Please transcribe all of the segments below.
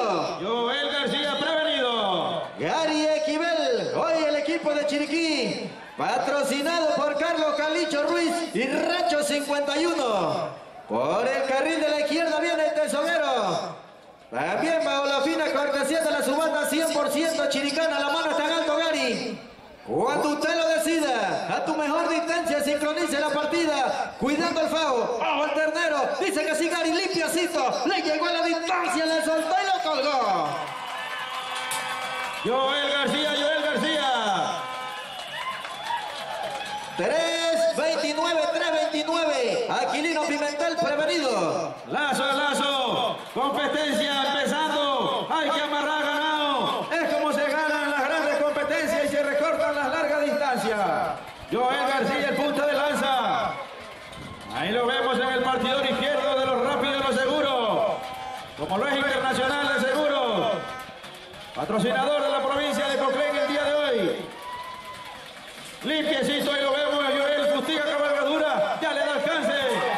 prevenido. Joel García, prevenido. Gary Equivel, hoy el equipo de Chiriquí, patrocinado por Carlos Calicho Ruiz y Rancho 51. Por el carril de la izquierda viene el Tesoguero. También bajo la fina cortesía de la subanda 100% chiricana, la mano está en alto, Gary. Cuando usted lo decida, a tu mejor distancia, sincronice la partida, cuidando el fao. ¡Ojo el ternero! Dice que sí, Gary, limpiacito. Le llegó a la distancia, le soltó y lo colgó. Joel García, Joel García. 3.29, 3.29. Aquilino Pimentel prevenido. Lazo a lazo. Competencia empezando. Hay que amarrar ganado. Es como se ganan las grandes competencias y se recortan las largas distancias. Joel García, el punta de lanza. Ahí lo vemos en el partidor izquierdo de los rápidos y los seguros. Como lo es Internacional de Seguros. Patrocinador de la provincia de Coclén el día de hoy. Limpiecito, ahí lo vemos, Joel fustiga cabalgadura, ya le da alcance.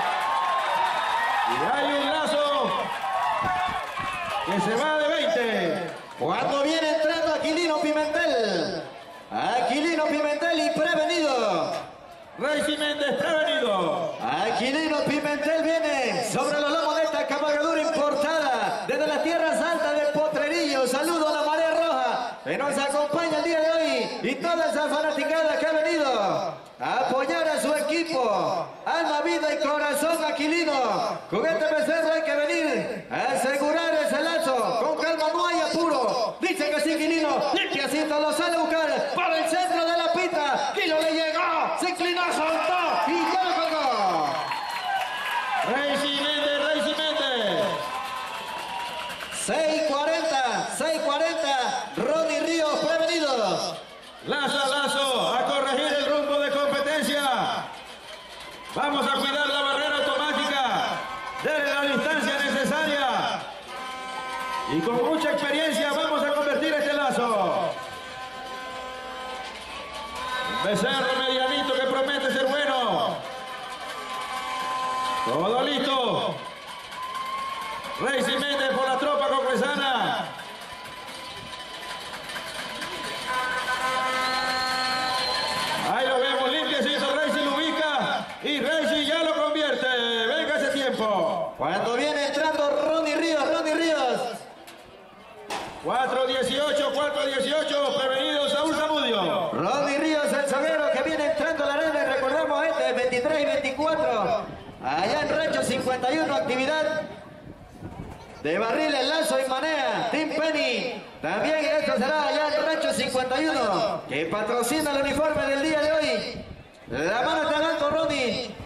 Y hay un lazo que se va de 20. Cuando viene entrando Aquilino Pimentel. Aquilino Pimentel y prevenido. Rey Méndez prevenido. Aquilino Pimentel viene sobre los lomos de esta cabalgadura importada desde las tierras altas de Potrerillo. Saludo a la marea roja que nos acompaña el día de hoy y toda esa fanaticada que ha venido a apoyar a su equipo. Alma, vida y corazón, Aquilino. Con este becerro hay que venir a asegurar ese lazo. Con calma, no hay apuro. Dice que sí, Aquilino. Limpiacito lo sale a buscar por el centro de la pista. Quilo le llegó, se inclinó, soltó y ya lo colgó. Rey Méndez, Rey Méndez. 6.40, Ronnie Ríos prevenido. Lazo a lazo, a corregir el rumbo de competencia. Vamos a cuidar la barrera automática. Denle la distancia necesaria. Y con mucha experiencia vamos a convertir este lazo. Un becerro medianito que promete ser bueno. Todo listo. Rey Méndez por la tropa coclesana. Ahí lo vemos, limpiecito, Rey lo ubica y Rey ya lo convierte. Venga ese tiempo. Cuando viene entrando Ronnie Ríos. 4-18, prevenido Saúl Zamudio. Ronnie Ríos, el zaguero que viene entrando a la arena, y recordemos este, 23 y 24. Allá en Rancho 51, actividad de barriles, lazo y manea. Team Penny. También esto será allá en Rancho 51, que patrocina el uniforme del día de hoy. La mano está en alto, Ronnie.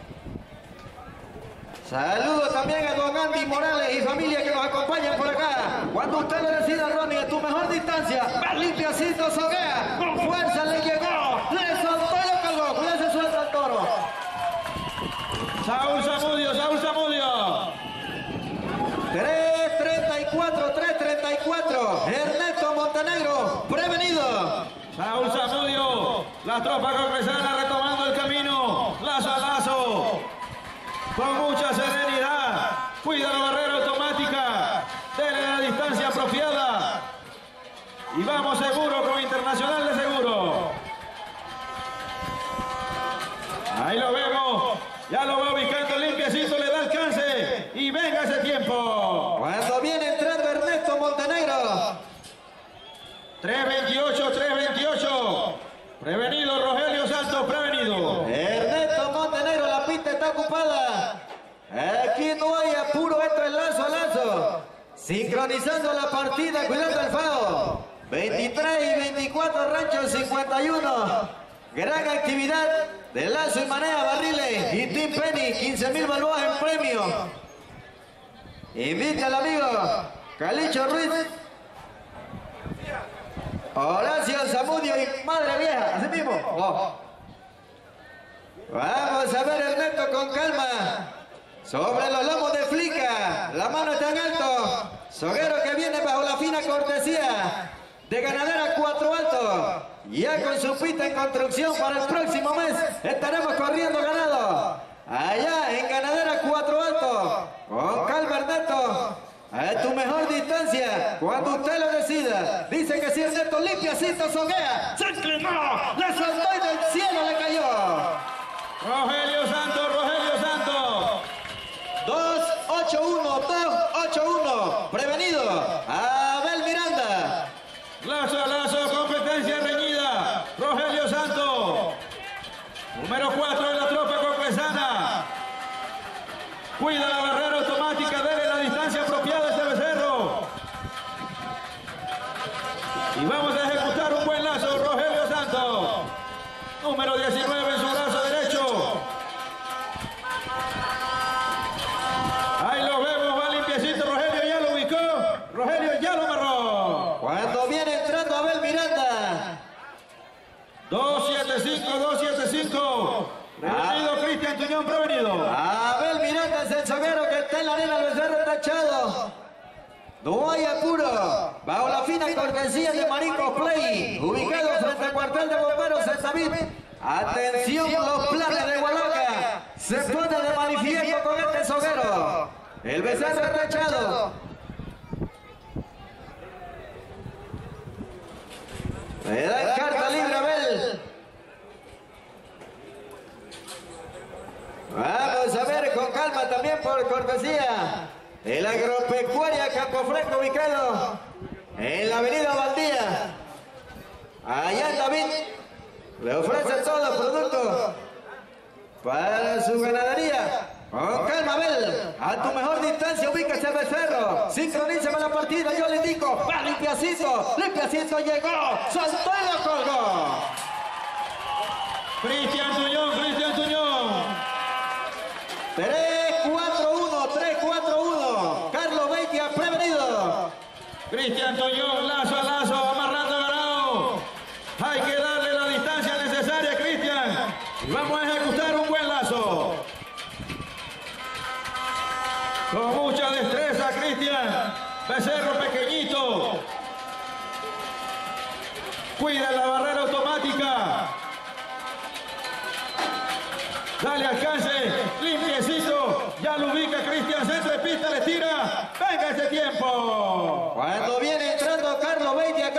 Saludos también a don Andy Morales y familia que nos acompañan por acá. Cuando usted lo decida, Ronnie, a tu mejor distancia, va limpiacito, soguea, con fuerza le llegó, le soltó y lo colgó. Cuídese, suelta el toro. Saúl Zamudio. 3.34, Ernesto Montenegro, prevenido. Saúl Zamudio, la tropa coclesana retomando el camino, lazo a lazo, con mucha serenidad, cuida la barrera automática, denle la distancia apropiada y vamos seguro con Internacional de Seguro. Ahí lo vemos, ya lo va ubicando limpiecito, le da alcance y venga ese tiempo. Cuando viene entrando Ernesto Montenegro. 3.28, prevenido Rogelio Santos, prevenido. Ernesto Montenegro, la pista está ocupada. Aquí no hay apuro, esto es lazo a lazo. Sincronizando la partida, cuidando el fao. 23 y 24, Rancho 51. Gran actividad de lazo y manea, barriles y Team Penny, 15.000 balboas en premio. Invita al amigo Calicho Ruiz, Horacio Zamudio y Madre Vieja, así mismo. Oh. Vamos a ver, Ernesto, con calma. Sobre los lomos de Flica, la mano está en alto. Soguero que viene bajo la fina cortesía de Ganadera Cuatro Altos. Ya con su pista en construcción para el próximo mes estaremos corriendo ganado. Allá en Ganadera Cuatro Altos. Con calma, Ernesto. A tu mejor distancia. partida. Cuando usted lo decida. Dice que si es neto limpiacito soguea. Se inclinó, le soltó y del cielo le cayó. Rogelio Santos, Rogelio Santos. 2-8-1, 2-8-1. Prevenido. Abel Miranda. Lazo a lazo, competencia reñida. Rogelio Santos. Número 4 de la tropa concresana. Cuida la barrera automática, dele la distancia apropiada a este becerro. Y vamos a ejecutar un buen lazo, Rogelio Santos. Número 19 en su brazo derecho. Ahí lo vemos, va limpiecito, Rogelio ya lo ubicó. Rogelio ya lo amarró. Cuando viene entrando Abel Miranda. 275, 275. Prevenido, Cristian Tuñón, prevenido. Abel Miranda es el soguero que está en la arena, el becerro tachado. No hay apuro. Bajo la fina cortesía de Marín Cosplay, ubicado frente al cuartel de bomberos en David. Atención, los planes de Hualaca. Se pone de manifiesto con este soguero. El becerro tachado. Le da carta libre a Abel. Vamos a ver con calma también por cortesía. El agropecuaria Campofresco ubicado en la avenida Valdía. Allá en David le ofrece todo el producto para su ganadería. Con calma, Abel. A tu mejor distancia ubíquese el becerro. Sincronízame la partida, yo le indico. Va limpiacito. Limpiacito llegó. Soltó y lo colgó. Cristian Tuñón, Cristian Tuñón. 3-4-1, 3-4-1. Carlos Beitia prevenido. Cristian Tuñón, lazo a lazo, amarrando ganado. Hay que darle la distancia necesaria, Cristian. Y vamos a ejecutar un buen lazo. Con mucha destreza, Cristian. Becerro pequeñito. Cuida la barrera automática. Dale alcance, limpiecito. Ya lo ubica Cristian, centro de pista, le tira. Venga ese tiempo. Cuando viene entrando Carlos Beitia,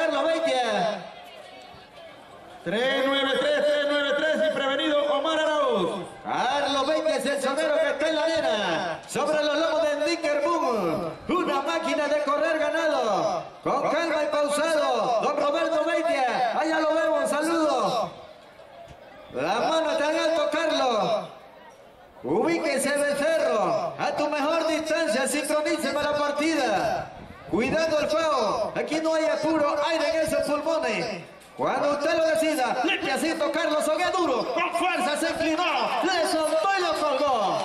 393, 393 y prevenido Omar Arauz. Carlos Beitia es el soguero que está en la arena. Sobre los lomos de Dicker Boom. Una máquina de correr ganado. Con calma y pausado. Don Roberto Beitia. Allá lo vemos, saludo. La mano está en alto, Carlos. Ubíquese, becerro. A tu mejor distancia, sincroníceme la partida. Cuidado el FAO. Aquí no hay apuro, aire en esos pulmones. Cuando usted lo decida, limpiacito, Carlos Sogué duro. Con fuerza se inclinó. Le soltó y lo colgó.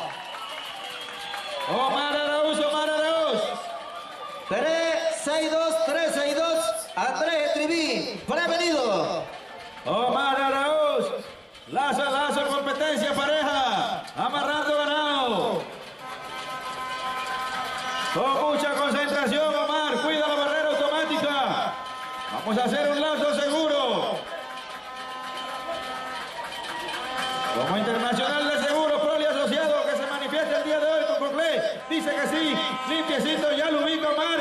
Omar Arauz, Omar Arauz. 3-6-2, 3-6-2. Andrés Estribí, prevenido. Omar Arauz. Lazo a lazo, competencia pareja. Amarrando ganado. Con mucha concentración, Omar. Cuida la barrera automática. Vamos a hacer un lazo seguro. Como internacional de seguro, Proli asociado que se manifiesta el día de hoy con Conclé. Dice que sí. Limpiecito, ya lo ubica Omar.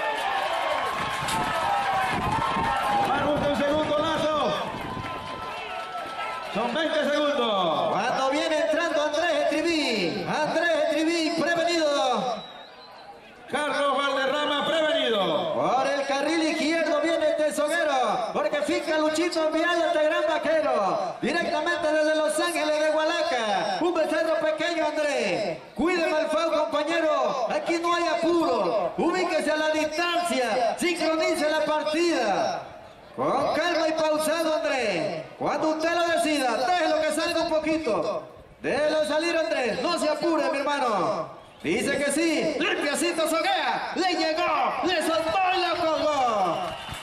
Omar busca un segundo lazo. Son 20 segundos. Cuando viene entrando Andrés Estribí. Andrés Estribí, prevenido. Carlos Valderrama, prevenido. Por el carril izquierdo viene este soguero, porque finca Luchito enviado este gran vaquero, directamente desde Los Ángeles de Hualaca. Un becerro pequeño, Andrés. Cuídeme el FAO, compañero. Aquí no hay apuro. Ubíquese a la distancia. Sincronice la partida. Con calma y pausado, Andrés. Cuando usted lo decida, déjelo que salga un poquito. Déjelo salir, Andrés. No se apure, mi hermano. Dice que sí. Limpiacito soguea. Le llegó. Le soltó y lo colgó.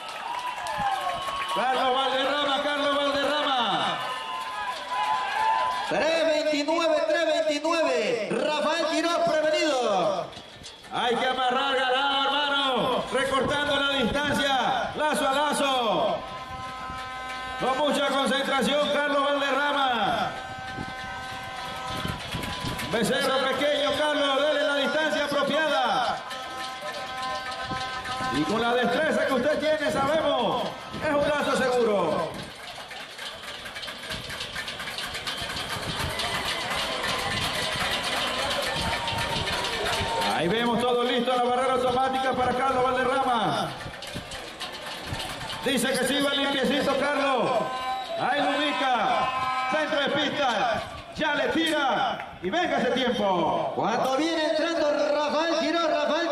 Carlos Valderrama, Carlos Valderrama. 3-29, 3-29. Rafael Quiroz prevenido. Hay que amarrar ganado, hermano. Recortando la distancia. Lazo a lazo. Con mucha concentración, Carlos Valderrama. Becerro pequeño, Carlos. Dele la distancia apropiada. Y con la destreza que usted tiene, sabemos, es un lazo seguro. Ahí vemos todo listo en la barrera automática para Carlos Valderrama. Dice que sí va limpiecito Carlos. Ahí lo ubica. Centro de pista. Ya le tira. Y venga ese tiempo. Cuando viene entrando Rafael Quiroz.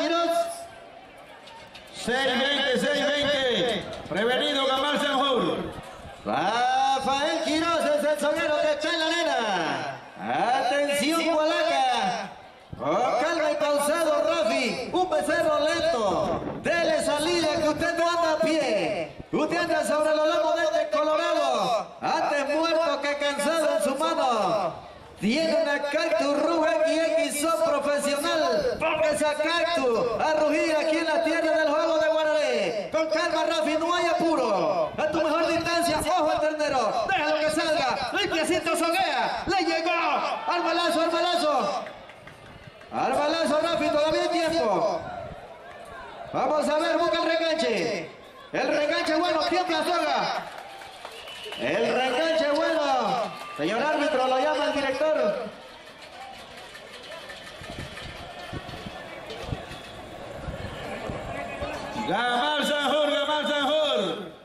6:20, 6:20. Prevenido Gamal Sanjur. Rafael Quiroz es el soguero que está en la arena. Atención, Hualaca. Con calma y pausado, Rafi. Un becerro lento. Dele salida que usted no anda a pie. Usted anda sobre los lomos de este Colorado. Antes muerto que cansado en su mano. Tiene una Cactus Ruge XX profesional. Póngase a Cactus a rugir aquí en la tierra del juego de Guararé. Con calma, Rafi, no hay apuro. A tu mejor distancia, ojo al ternero. Déjalo que salga. Limpiecito soguea. Le llegó. Al balazo, al balazo. Al balazo, Rafi, todavía hay tiempo. Vamos a ver, busca el reganche. El reganche bueno, tiembla soga. El reganche bueno. Señor árbitro, lo llama el director. Gamal Sanjur, Gamal Sanjur.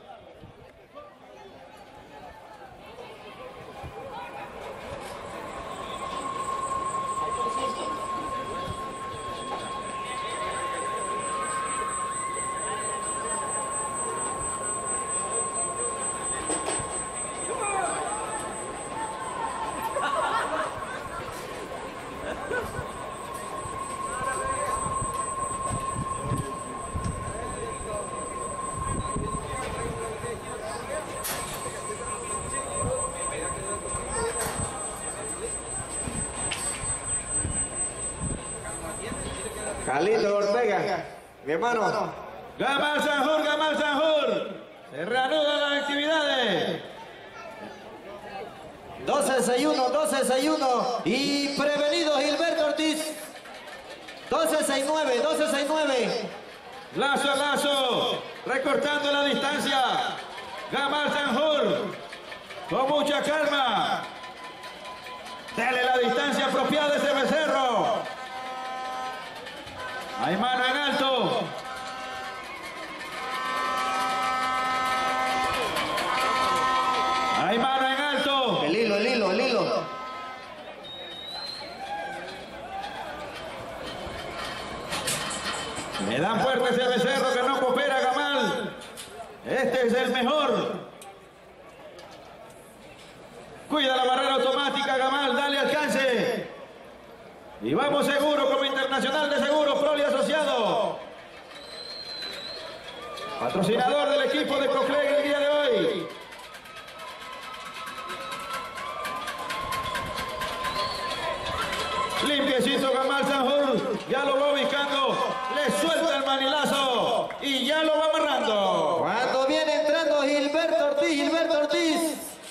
Carlito Ortega, mi hermano. Gamal Sanjur, Gamal Sanjur. Se reanudan las actividades. 12-6-1, 12-6-1. Y prevenido Gilberto Ortiz. 12-6-9, 12-6-9. Lazo a lazo. Recortando la distancia. Gamal Sanjur. Con mucha calma. Dale la distancia apropiada a ese becerro. Hay mano en alto. Hay mano en alto. El hilo, el hilo, el hilo. Le dan fuerte a ese becerro que no coopera, Gamal. Este es el mejor. Cuida la barrera automática, Gamal. Dale alcance. Y vamos seguro como Internacional de Seguros Proli Asociado. Patrocinador del equipo de Cocleg el día de hoy. Limpiecito Gamal Sanjur. Ya lo va ubicando. Le suelta el manilazo. Y ya lo va amarrando. Cuando viene entrando Gilberto Ortiz, Gilberto Ortiz.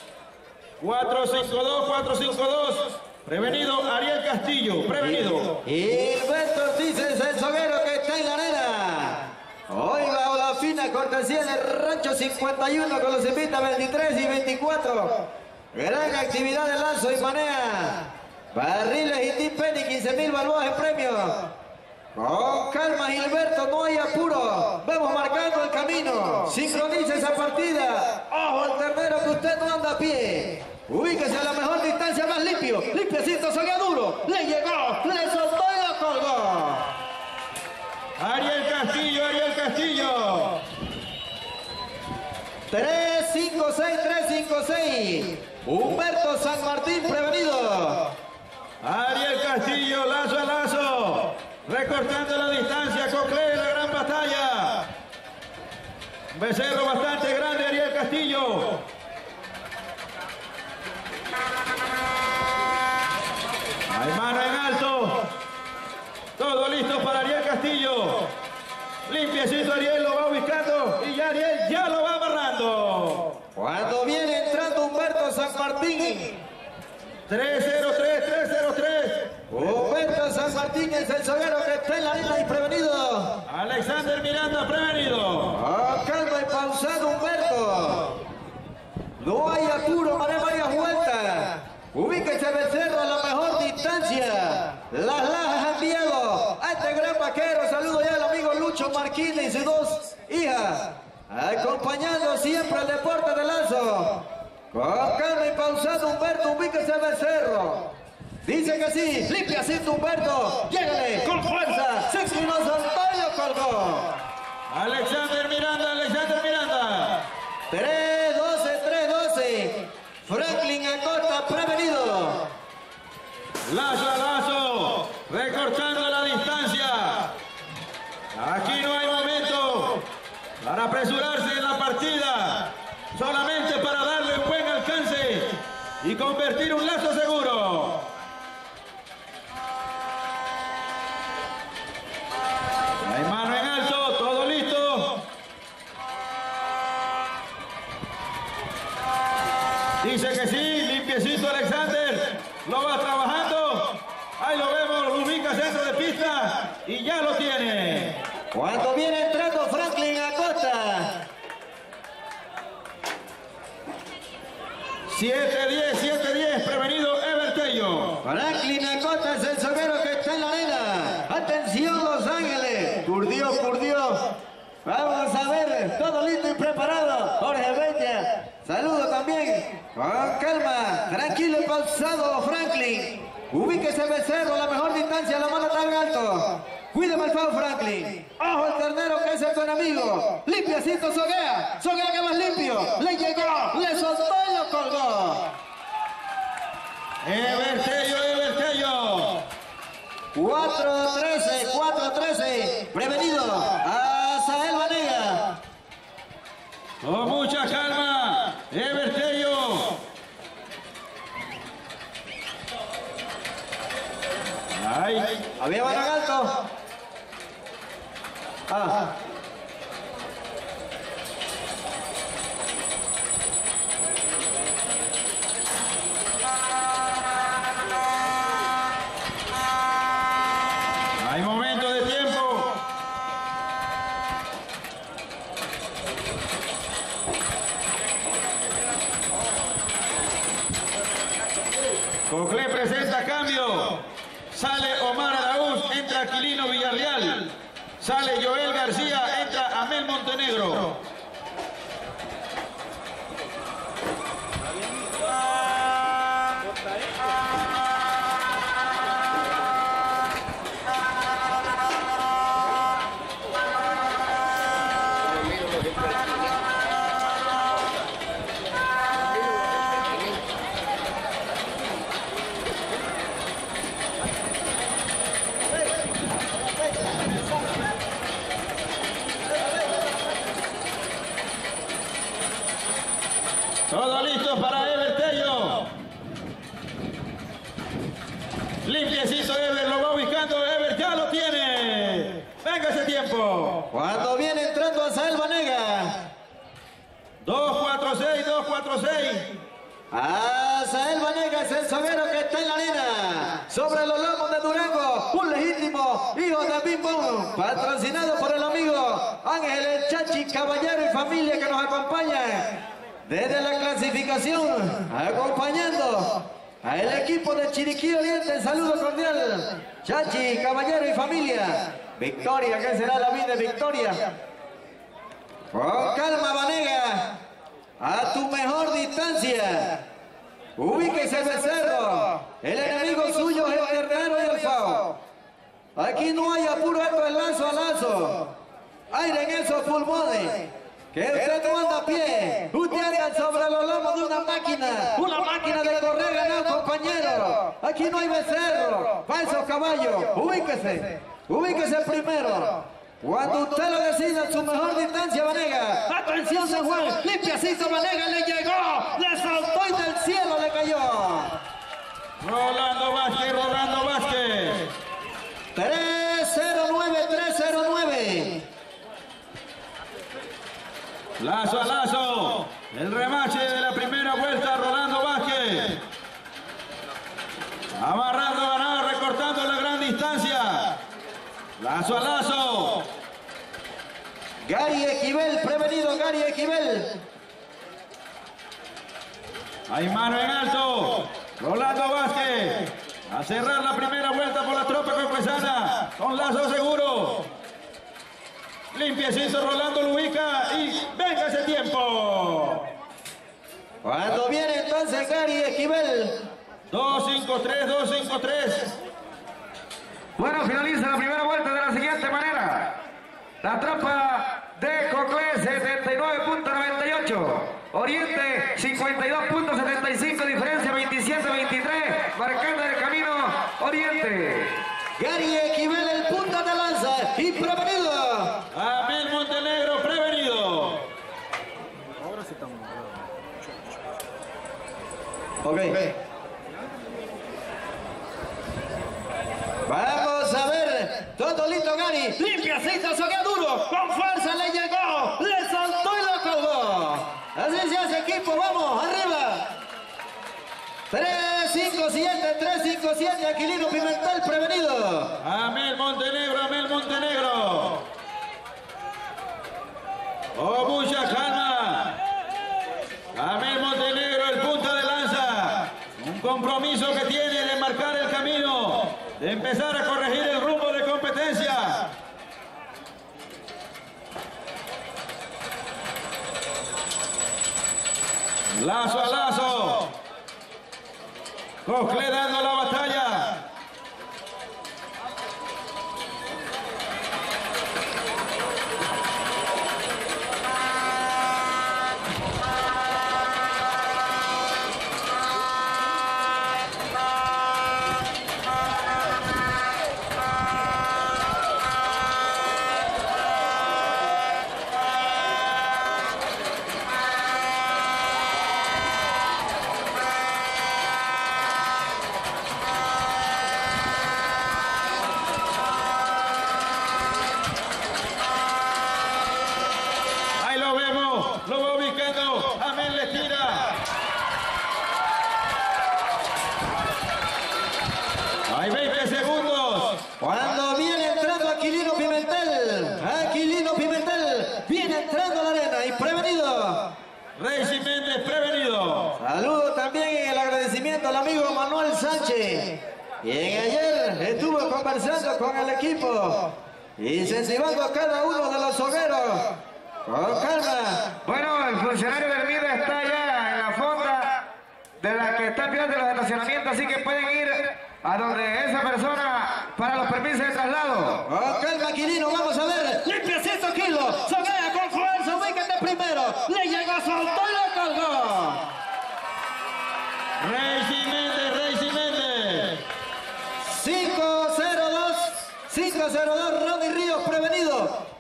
4-5-2, 4-5-2. Prevenido Ariel Castillo, prevenido. Gilberto Ortiz es el soguero que está en la arena. Hoy bajo la fina cortesía del Rancho 51 con los invita 23 y 24. Gran actividad de lanzo y manea. Barriles y Team Penny, 15.000 balboas en premio. Con calma, Gilberto, no hay apuro. Vamos marcando el camino. Sincronice esa partida. Ojo al ternero que usted no anda a pie. Ubíquese a la mejor distancia, más limpio. Limpiecito, soga duro. Le llegó, le soltó y lo colgó. Ariel Castillo, Ariel Castillo. 3-5-6, 3-5-6. Humberto San Martín prevenido. Ariel Castillo, lazo a lazo. Recortando la distancia, Coclé, la gran batalla. Becerro bastante grande, Ariel Castillo. Hay mano en alto. Todo listo para Ariel Castillo. Limpiecito Ariel, lo va ubicando. Y ya Ariel ya lo va amarrando. Cuando viene entrando Humberto San Martín. 3-0-3, 3-0-3. Humberto San Martín es el soguero que está en la arena y prevenido. Alexander Alexander Miranda prevenido. Calma y pausado Humberto. No hay apuro, mané varias vueltas. Ubíquese Becerro a la mejor distancia. Las lajas han enviado a este gran vaquero. Saludo ya al amigo Lucho Marquina y sus dos hijas. Acompañando siempre el deporte de lazo. Con calma y pausado Humberto, ubíquese Becerro. Dice que sí, limpia cinto Humberto. Llégale con fuerza. Se inclinó Santoyo, colgó. Alexander Miranda. 3-12. Franklin Acosta prevenido. Lazo a lazo, recortando la distancia. Aquí no hay momento para apresurarse en la partida, solamente para darle un buen alcance y convertir un lazo seguro. Hay mano en alto, todo listo. Dice que sí, limpiecito Alexander, lo va trabajando. Ahí lo vemos, lo ubica centro de pista y ya lo tiene. Cuando viene entrando Franklin Acosta. 7-10, prevenido Evertello. Franklin Acosta es el soguero que está en la arena. Atención Los Ángeles. Curdió. Vamos a ver, todo listo y preparado. Jorge Beña. Saludo también. Con calma, tranquilo y pausado Franklin. Ubíquese Becerro a la mejor distancia, la mano tan alto. Cuídeme el foul Franklin. Ojo el ternero que es tu enemigo. Limpiacito Soguea que más limpio. Le llegó, le soltó y lo colgó. Evertello. 4-13. Prevenido. Azael Vanega. Con mucha calma, Evertello. Ahí. Había mano en alto. Hay momento de tiempo. Coclé presenta cambio. Sale Omar Araúz, entra Aquilino Villarreal. Sale Joel García, entra Amel Montenegro. Todo listo para Evertello. Limpiecito Ever, lo va ubicando. Ever ya lo tiene. Venga ese tiempo. Cuando viene entrando Azael Vanega. 2-4-6. Azael Vanega es el soguero que está en la arena. Sobre los lomos de Durango, un legítimo hijo de Bim Bom, patrocinado por el amigo Ángel El Chachi Caballero y familia que nos acompaña desde la clasificación, acompañando al equipo de Chiriquí Oriente. Saludo cordial, Chachi Caballero y familia. Victoria, ¿qué será la vida de Victoria? Con calma Vanega. A tu mejor distancia. Ubíquese Becerro. El enemigo suyo es el ternero y el fao. Aquí no hay apuro, esto es lazo a lazo. Aire en esos pulmones. Que usted no anda a pie. Usted anda sobre los lomos de una máquina de correr ganado, compañero. Aquí no hay becerro. Para esos caballos. Ubíquese primero. Cuando usted lo decida en su mejor distancia, Vanega. Atención, San Juan. Limpiacito Vanega, le llegó. Le saltó y del cielo le cayó. Rolando Vázquez. 309. Lazo a lazo. El remache de la primera vuelta, Rolando Vázquez. Amarrando ganado, recortando la gran distancia. Lazo a lazo. Gary Esquivel, prevenido Gary Esquivel. Hay mano en alto. Rolando Vázquez. A cerrar la primera vuelta por la tropa corpesana. Con lazo seguro. Limpiecito, Rolando lo ubica y venga ese tiempo. Cuando viene entonces Gary Esquivel. 2-5-3, 2-5-3. Bueno, finaliza la primera vuelta de la siguiente manera. La tropa de Coclé 79.98. Oriente 52.75, diferencia 27-23, marcando el camino Oriente. Gary Esquivel, el punta de lanza y prevenido. Amel Montenegro, prevenido. Ok. Vamos a ver. Todo listo, Gary. Limpia, se hizo duro. Con fuerza le llegó. Le saltó y lo colgó. Así se hace, equipo. Vamos, arriba. 3-5-7, 3-5-7. Aquilino Pimentel, prevenido. Amel Montenegro, Amel Montenegro. Oh, mucha calma. Amel Montenegro, el punta de lanza. Un compromiso que tiene de marcar el camino, de empezar a corregir el rumbo de competencia. Lazo a lazo. Coclé dando la batalla. Lo va ubicando, Amel le tira. Hay 20 segundos. Cuando viene entrando Aquilino Pimentel. Aquilino Pimentel viene entrando a la arena y prevenido. Reyes Méndez, prevenido. Saludo también en el agradecimiento al amigo Manuel Sánchez, quien ayer estuvo conversando con el equipo, incentivando a cada uno de los hogueros. Con calma. Bueno, el funcionario del MIDE está ya en la fonda de la que está pidiendo los estacionamientos, así que pueden ir a donde esa persona para los permisos de traslado. Con calma, Aquilino, vamos a ver. Limpia 100 kilos. Soguea con fuerza, ubícate primero. Le llegó, soltó y lo colgó. Reyes Méndez, Reyes Méndez. 5-0-2. 5-0-2, Ronnie Ríos prevenido.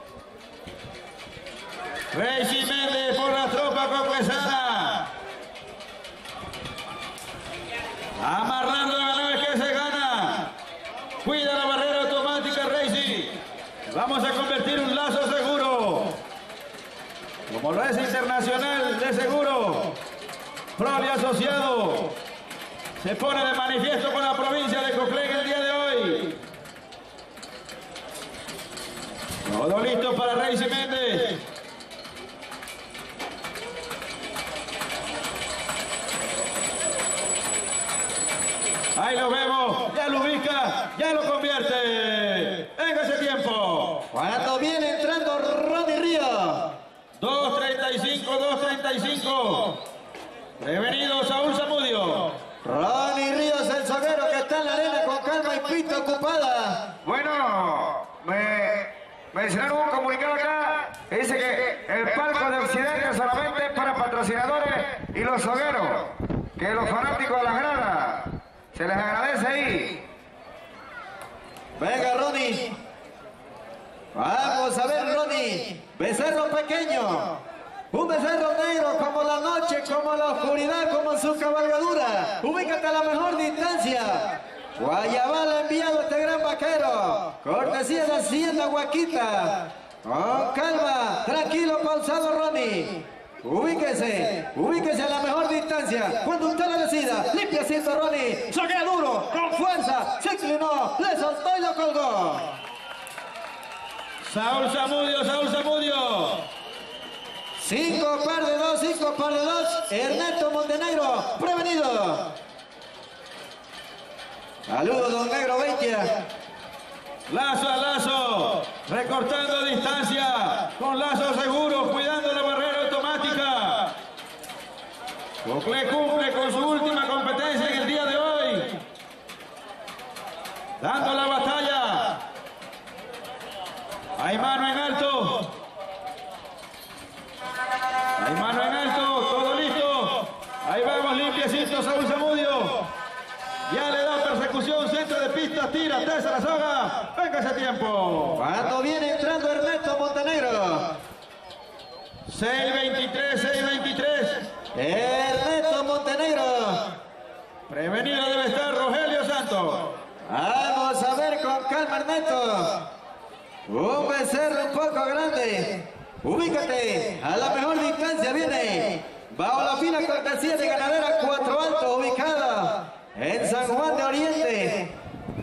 Reyes Méndez por la tropa coclesana. Amarrando la vez que se gana. Cuida la barrera automática, Reyes. Vamos a convertir un lazo seguro, como lo es Internacional de Seguro. Propio asociado. Se pone de manifiesto con la provincia de Coclé el día de hoy. Todo listo para Reyes Méndez. Ahí lo vemos, ya lo ubica, ya lo convierte. Venga ese tiempo. Cuando viene entrando Ronnie Ríos. 2.35, 2.35. Prevenido Saúl Zamudio. Ronnie Ríos, el soguero que está en la arena con calma y pista ocupada. Bueno, me mencionaron un comunicado acá que dice que el palco de Occidente solamente es para patrocinadores y los hogueros, que los fanáticos de las gradas. Se les agradece ahí. Venga, Ronnie. Vamos a ver, Ronnie. Becerro pequeño. Un becerro negro como la noche, como la oscuridad, como su cabalgadura. Ubícate a la mejor distancia. Guayabal ha enviado este gran vaquero. Cortesía de Hacienda Huaquita. Con calma, tranquilo, pausado, Ronnie. Ubíquese a la mejor distancia. Cuando usted lo decida, limpia asiento, Ronnie. Soguea duro, con fuerza, se inclinó, le soltó y lo colgó. Saúl Zamudio, Saúl Zamudio. 5 par de 2, 5 par de 2. Ernesto Montenegro, prevenido. Saludos, don Negro Beitia. Lazo a lazo, recortando distancia, con lazo seguro, cuidando la barrera automática. Coclé cumple con su última competencia en el día de hoy, dando la batalla. Hay mano en alto. Hay mano en alto, todo listo. Ahí vamos, limpiecito Saúl Zamudio. Ya le da persecución, centro de pista, tira, tesa la soga. Venga ese tiempo. Cuando viene entrando Ernesto Montenegro. 6.23, 6.23. Ernesto Montenegro. Prevenido debe estar Rogelio Santos. Vamos a ver con calma, Ernesto. Un becerro un poco grande. Ubícate. A la mejor distancia viene. Bajo la fina cortesía de Ganadera Cuatro Altos, ubicada en San Juan de Oriente.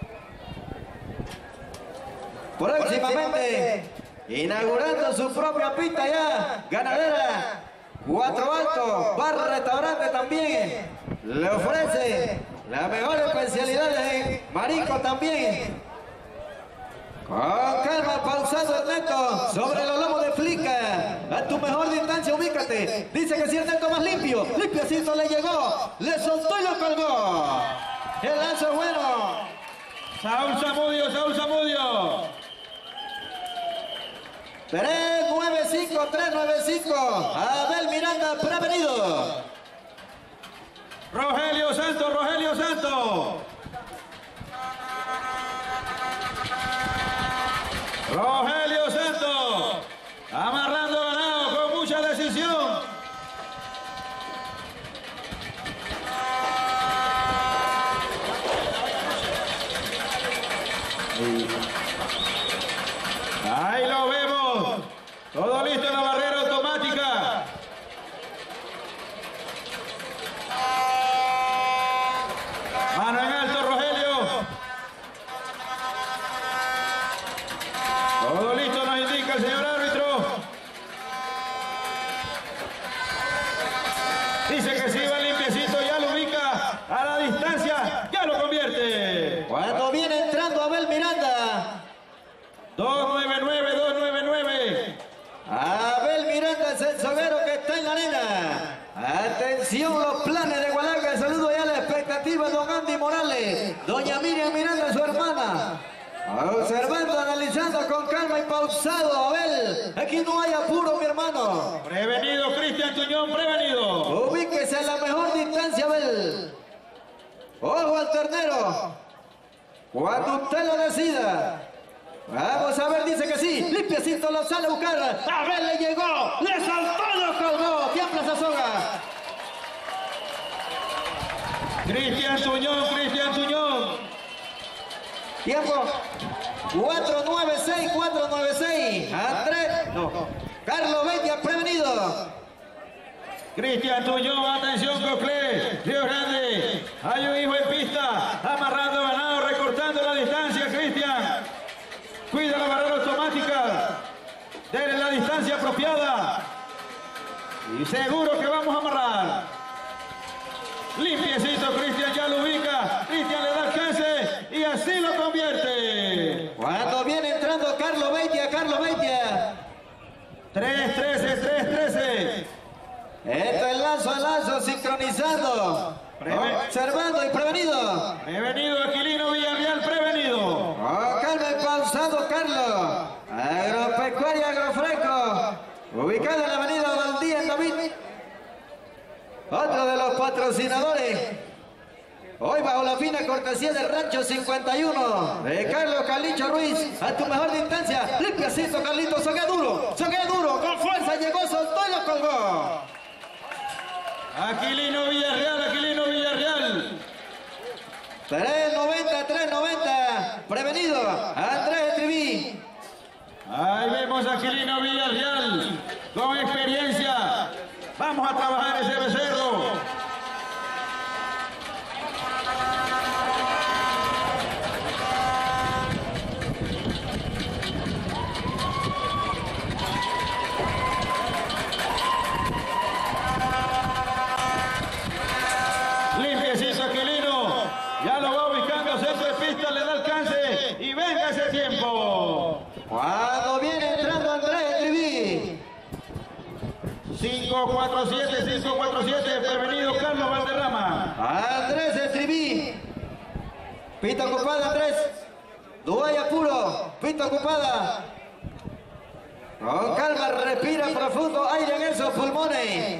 Próximamente, inaugurando su propia pista ya, Ganadera Cuatro Altos, bar restaurante también. Le ofrece las mejores especialidades en marisco también. Con calma, pausado Ernesto, sobre los lomos de Flica. A tu mejor distancia, ubícate. Dice que si Ernesto más limpio, limpiecito le llegó, le soltó y lo colgó. El lazo es bueno. Saúl Zamudio, Saúl Zamudio. 395, 395. Abel Miranda, prevenido. Rogelio Santos, Rogelio Santos. Rogelio Santos, amarrando ganado con mucha decisión. Ahí lo vemos, todo listo en la barrera automática. Mano en alto, Rogelio. Todo listo, nos indica el señor árbitro. Dice que si va limpiecito, ya lo ubica a la distancia, ya lo convierte. Cuando viene entrando Abel Miranda. 299, 299. Abel Miranda es el soguero que está en la arena. Atención, los planes de Gualaga. Saludo ya a la expectativa, don Andy Morales. Doña Miriam Miranda, su hermana. Observando, analizando con calma y pausado, Abel. Aquí no hay apuro, mi hermano. Prevenido, Cristian Tuñón, prevenido. Ubíquese a la mejor distancia, Abel. Ojo al ternero. Cuando usted lo decida. Vamos a ver, dice que sí. Limpiecito lo sale a buscar. Abel le llegó. Le saltó y lo colgó. Tiembla esa soga. Cristian Tuñón, Cristian Tuñón. Tiempo. 496, 496. Andrés. No. Carlos Beitia, prevenido. Cristian Tuñón, atención, Coclé, Río Grande. Hay un hijo en pista, amarrando ganado, recortando la distancia, Cristian. Cuida la barrera automática. Denle la distancia apropiada. Y seguro que vamos a amarrar. Limpiecito, Cristian ya lo ubica. Cristian le da alcance y así lo convierte. Cuando viene entrando Carlos Beitia, Carlos Beitia. 3-13, 3-13. Esto es lazo a lazo, sincronizando. Observando y prevenido. Prevenido, Aquilino Villarreal, prevenido. Oh, calma y pausado, Carlos. Agropecuaria Agrofresco. Ubicado en la avenida Valdía, en David. Otro de los patrocinadores. Hoy bajo la fina cortesía del Rancho 51 de Carlos Carlicho Ruiz. A tu mejor distancia. Limpiecito, Carlito. Sogué duro. Con fuerza. Llegó, soltó y lo colgó. Aquilino Villarreal, Aquilino Villarreal. 390, 390. Prevenido. Andrés Estriví. Ahí vemos a Aquilino Villarreal con experiencia. Vamos a trabajar ese becerro. 547, prevenido Carlos Valderrama. Andrés Estribí. Pista ocupada, Andrés. No hay apuro. Pista ocupada. Con calma, respira profundo aire en esos pulmones.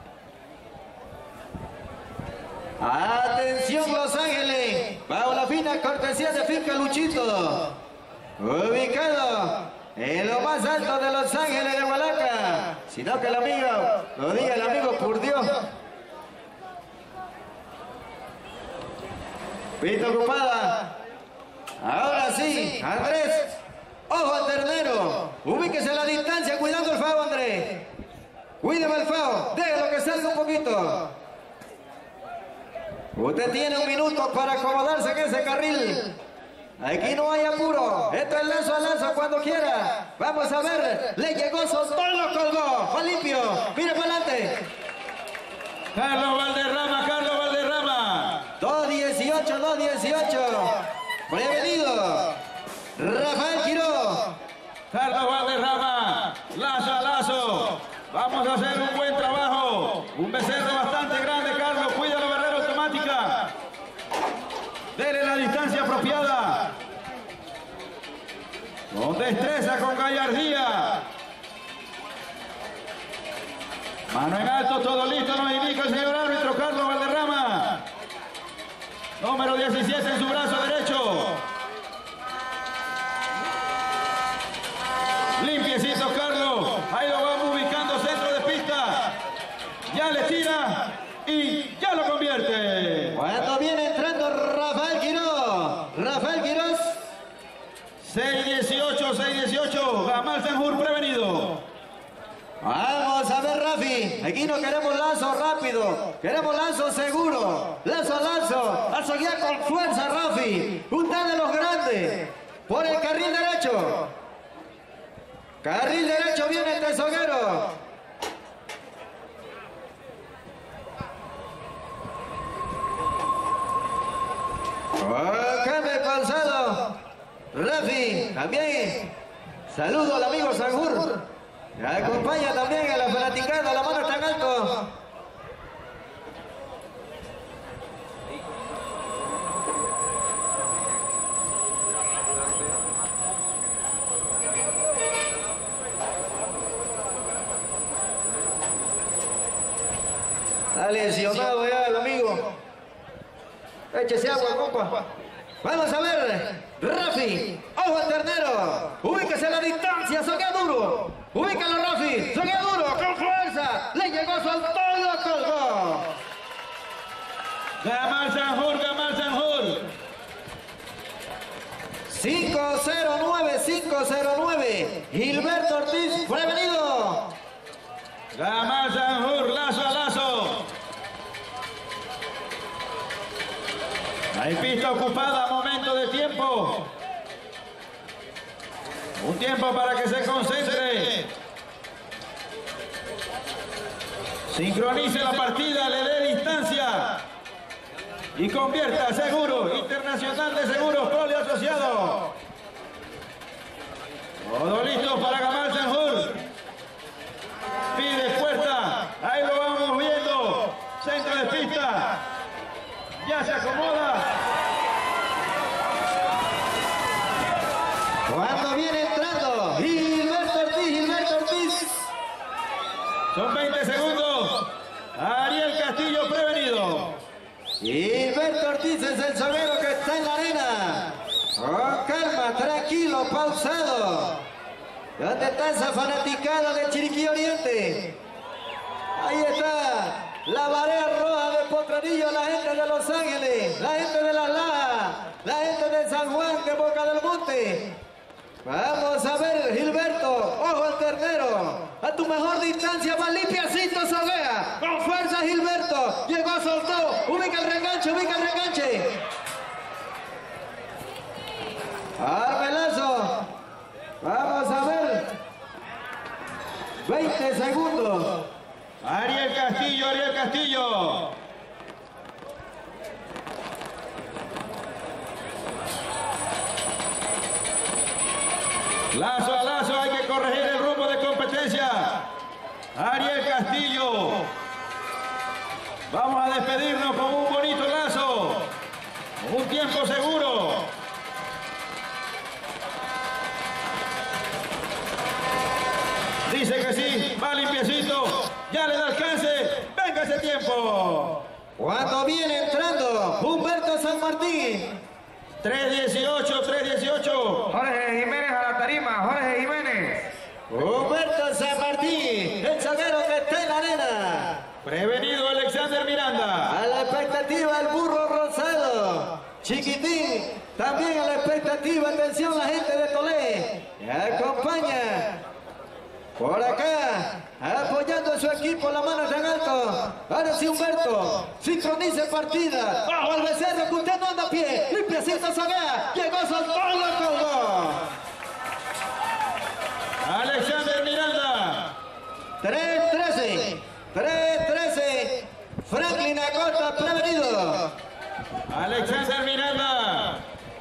Atención, Los Ángeles. Bajo la fina cortesía de Finca Luchito. Ubicado en lo más alto de Los Ángeles de Hualaca. Sino que el amigo, lo diga el amigo por Dios. Pista ocupada. Ahora sí, Andrés. Ojo al ternero. Ubíquese a la distancia, cuidando el FAO, Andrés. Cuídeme el FAO. Déjalo que salga un poquito. Usted tiene un minuto para acomodarse en ese carril. Aquí no hay apuro. Esto es lazo a lazo cuando quiera. Vamos a ver. Le llegó, soltó y lo colgó. Va limpio. Mire para adelante. Carlos Valderrama. 2-18. Prevenido. Rafael Quiró. Carlos Valderrama. Lazo a lazo. Vamos a hacer un buen trabajo. Un becerro bastante grande, Carlos. Cuida la barrera automática. Dele la distancia apropiada. Con destreza, con gallardía. Mano en alto, todo listo, nos indica el señor árbitro Carlos Valderrama. Número 17 en su brazo derecho. Limpiecito, Carlos. Ahí lo vamos ubicando, centro de pista. Ya le tira y ya lo convierte. Cuando viene entrando Rafael Quiró. Rafael Quirós. 6-18. Gamal Sanjur prevenido. Vamos a ver, Rafi. Aquí no queremos lazo rápido. Queremos lazo seguro. Lazo a lazo. A soguear con fuerza, Rafi. Un tal de los grandes. Por el carril derecho. Carril derecho viene el tesoguero. Cambio pausado. Rafi, también. Saludo al amigo Sanjur. Me acompaña también a la fanaticada. La mano está en alto. Está lesionado ya el amigo. Échese agua, compa. Vamos a ver. Rafi. Ojo al ternero. Ubíquese a la distancia. Soquea duro. Ubícalo, Rafi. Soquea duro. Con fuerza. Le llegó, soltó y lo colgó. Gamal Sanjur. 509. Gilberto Ortiz. Prevenido. Gamal Sanjur. Lazo a lazo. Hay pista ocupada, momento de tiempo. Un tiempo para que se concentre. Sincronice la partida, le dé distancia. Y convierta Seguro, Internacional de Seguros Poli Asociado. Todo listo para Gamal Sanjur. Pide puerta, ahí lo vamos viendo. Centro de pista. Ya se acomoda. Cuando viene entrando Gilberto Ortiz. Son 20 segundos. Ariel Castillo prevenido. Gilberto Ortiz es el soguero que está en la arena. Con calma, tranquilo, pausado. ¿Dónde está esa fanaticada de Chiriquí Oriente? Ahí está. La marea roja de Potrerillo, la gente de Los Ángeles, la gente de Las Lajas, la gente de San Juan, de Boca del Monte. Vamos a ver, Gilberto, ojo al ternero. A tu mejor distancia, más limpiacito, soguea. Con fuerza, Gilberto. Llegó, soltó. Ubica el reganche. Armelazo. Vamos a ver. 20 segundos. Ariel Castillo. Lazo a lazo, hay que corregir el rumbo de competencia. Ariel Castillo. Vamos a despedirnos con un bonito lazo, con un tiempo seguro. Dice que sí, va limpiecito, ya le da alcance, venga ese tiempo. Cuando viene entrando Humberto San Martín. 3:18, 3:18. Jorge Jiménez a la tarima, Jorge Jiménez. Humberto San Martín, el zaguero que está en la arena. Prevenido Alexander Miranda. A la expectativa el burro rosado. Chiquitín, también a la expectativa, atención la gente de Tolé. Que acompaña. Por acá, apoyando a su equipo, la mano en alto. Ahora sí, Humberto, sincronice partida. Bajo el becerro, que usted no anda a pie. Limpiecito Zaguea, llegó, soltó y lo colgó. Alexander Miranda. 3-13, 3-13. Franklin Acosta, prevenido. Alexander Miranda.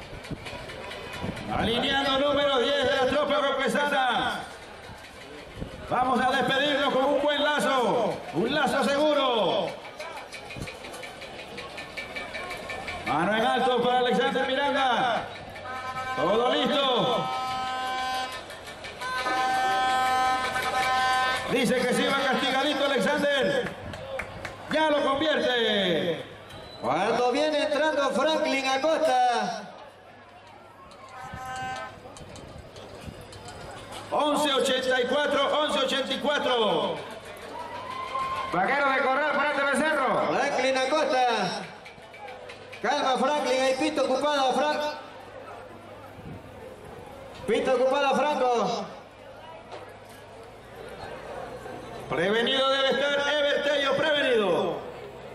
Alineando número 10 de la tropa cauquesana. Vamos a despedirnos con un buen lazo, un lazo seguro. Mano en alto para Alexander Miranda. Todo listo. Dice que sí va castigadito Alexander. Ya lo convierte. Cuando viene entrando Franklin Acosta. 11:84, 11:84. Vaquero de Corral para este becerro. Franklin Acosta. Calma Franklin, ahí pito ocupada, Frank. Pito ocupada, Franco. Prevenido debe estar Ever Tello, prevenido.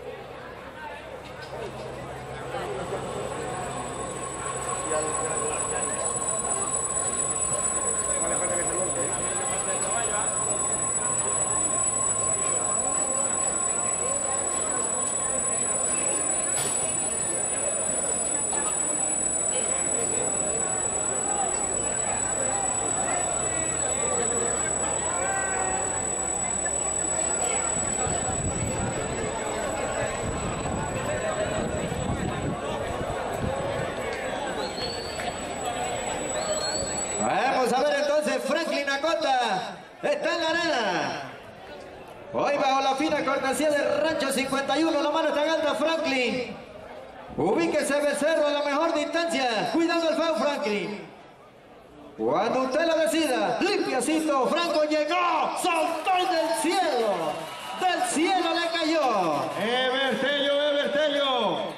Vamos a ver entonces, Franklin Acosta está en la arena. Hoy bajo la fina cortesía del Rancho 51, la mano está alta Franklin. Ubíquese becerro a la mejor distancia, cuidando el feo Franklin. Cuando usted lo decida, limpiacito, Franco llegó, saltó del cielo le cayó. Ever Tello, Ever Tello.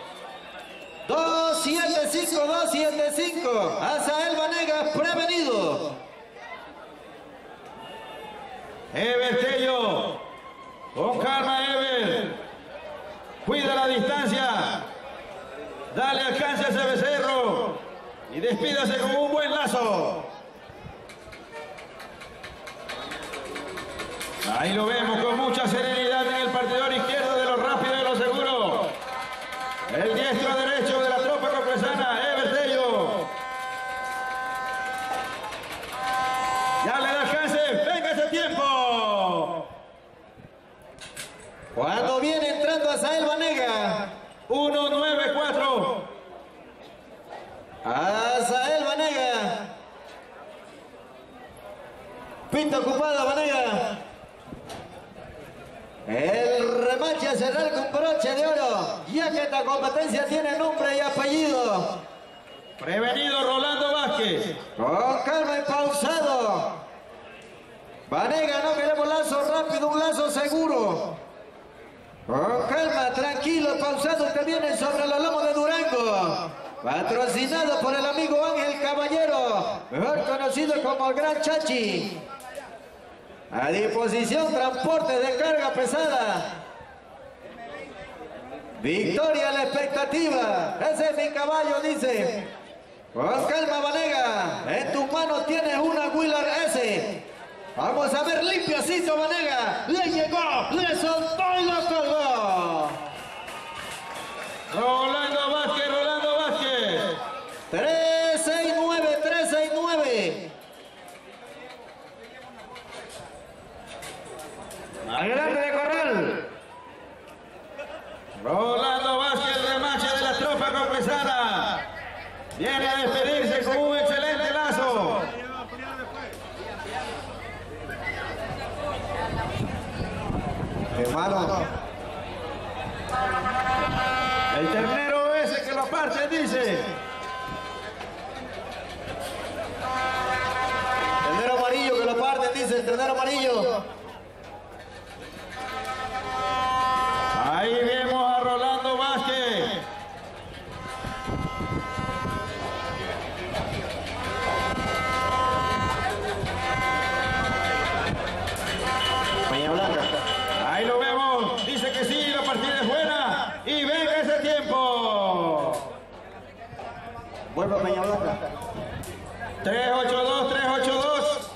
275, 275. Azael Vanegas, prevenido. Ever Tello. Con calma, Ever. Cuida la distancia. Dale alcance a ese becerro. Y despídase con un buen lazo. Ahí lo vemos con mucha serenidad en el partidor izquierdo de los rápidos y de los seguros. El diestro derecho de la tropa cauquesana, Ever Tello. Ya le da alcance, venga ese tiempo. Cuando viene entrando Azael Vanegas. 1-9-4. Azael Vanegas. Pinta ocupada Vanegas. El remache a cerrar con broche de oro, ya que esta competencia tiene nombre y apellido. Prevenido Rolando Vázquez. Con calma y pausado. Vanegas, no queremos lazo rápido, un lazo seguro. Con calma, tranquilo, pausado, que viene sobre los lomos de Durango. Patrocinado por el amigo Ángel Caballero, mejor conocido como el Gran Chachi. A disposición, transporte de carga pesada. Victoria a la expectativa. Ese es mi caballo, dice. Con calma, Vanegas. En tus manos tienes una Willard S. Vamos a ver, limpiacito, Vanegas. Le llegó, le soltó y lo colgó. Rolando Vázquez, Rolando Vázquez. 369, 369. Adelante de Corral. Rolando Vázquez, el remache de la tropa copesana. Viene a despedirse con un excelente lazo. Hermano. El ternero ese que lo parte, dice. Ternero amarillo que lo parten, dice el ternero amarillo. Ahí vemos a Rolando Vázquez. Peña Blanca. Ahí lo vemos. Dice que sí, la partida es buena. Y venga ese tiempo. Vuelve a Peña Blanca. 382, 382.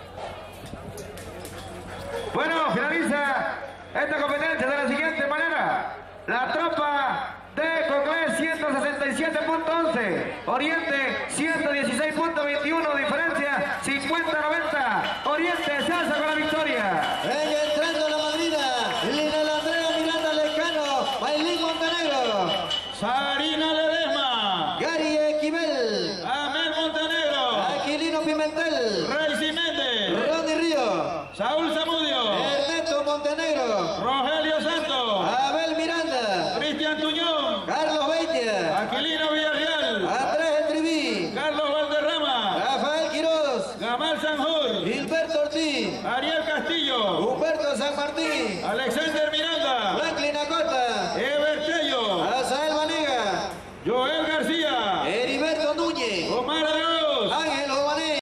Bueno, finaliza esta competencia de la siguiente manera. La tropa de Coclé 167.11, Oriente 116.21, diferencia 50-90. Oriente se alza con la victoria. Venga entrando la madrina, Lina Andrea Miranda Lecano, Bailín Montenegro, Sarina Ledesma. Gary Equivel, Amel Montenegro. Aquilino Pimentel, Reisi Méndez. Ronnie Río, Saúl Zamudio. Ernesto Montenegro, Rogelio Santos. Abel Miranda, Cristian Tuñón. Carlos Beitia, Aquilino Villarreal. Andrés Estriví, Carlos Valderrama. Rafael Quiroz, Gamal Sanjur. Gilberto Ortiz, Ariel Castillo. Humberto San Martín, Alexander Miranda. Franklin Acota, Ever Tello. Azael Vanega, Joel